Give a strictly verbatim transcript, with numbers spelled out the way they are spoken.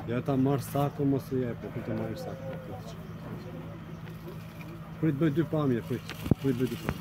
Ja ta marr sako mos u jep, po të marrë sako. Prit bëj dy pamje, prit. Prit bëj dy pamje.